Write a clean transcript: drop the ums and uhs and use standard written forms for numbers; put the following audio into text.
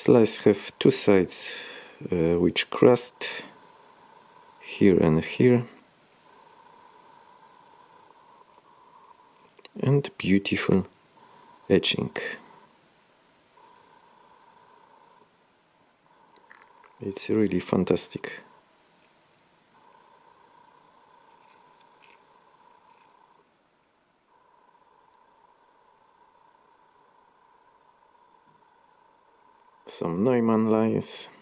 slice have two sides which crossed here and here, and beautiful etching. It's really fantastic. Some Neumann lines.